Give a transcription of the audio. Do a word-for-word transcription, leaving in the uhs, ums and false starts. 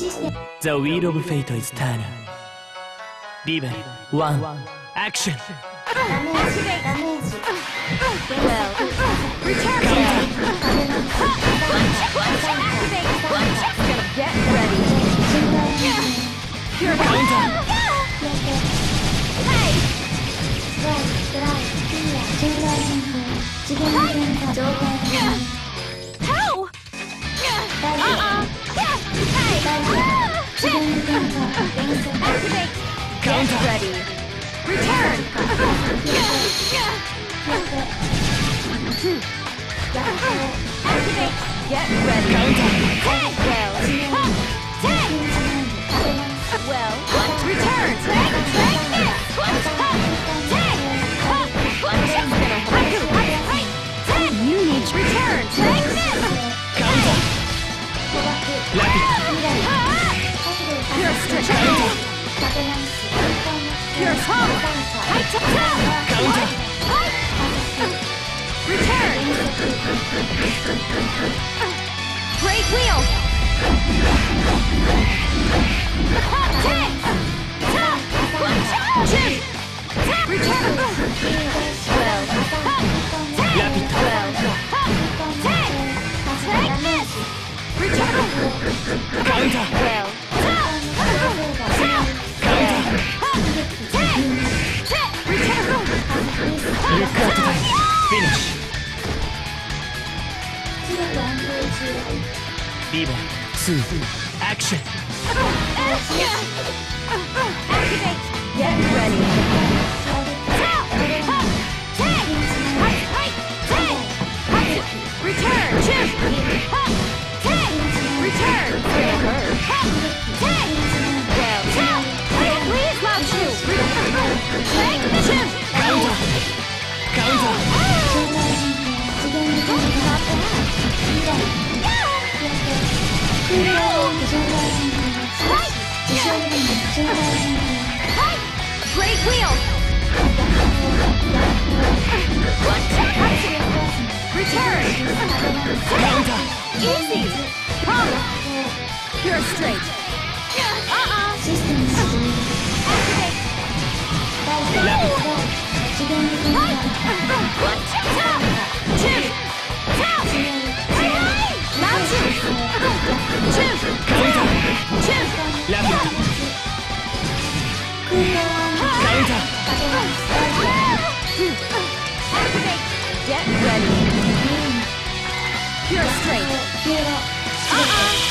The wheel of fate is turning. Level one. Action. Activate. Well, return. Activate. Gonna get ready. Here Counter. Hey. How? Uh-uh. Hey. Activate. Counter. Get ready. Return. Activate. Get ready. Counter. Take. Well. Take. Well. Return. Take. Take this. Take. Take. You need to return. Take this. Counter. Rapid. Pure strength. Pure home. Counter. Return. Great wheel. Take. Chip. Return. Well. Rapid. Well. Take. Take this. Return. Counter. Well. Counter. Look at that. Finish. Level two. Action. Activate. Get ready. Return. Chip. Take. Return. Take. Well. Please love you. Take the chip. Counter. Counter. Great wheel. Return. Counter. Easy. Come. You're straight. Uh-uh. Activate. Rapid. Chip. Tap. Now chip. Chip. Counter. Chip. Rapid. Counter. Activate. Get ready. Pure strength. Uh-uh.